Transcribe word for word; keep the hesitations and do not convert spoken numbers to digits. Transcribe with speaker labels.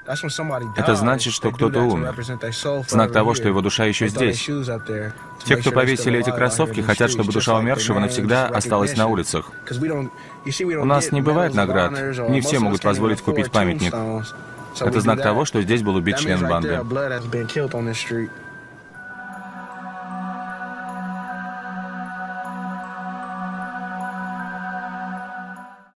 Speaker 1: Это значит, что кто-то умер. Знак того, что его душа еще здесь. Те, кто повесили эти кроссовки, хотят, чтобы душа умершего навсегда осталась на улицах. У нас не бывает наград. Не все могут позволить купить памятник. Это знак того, что здесь был убит член банды.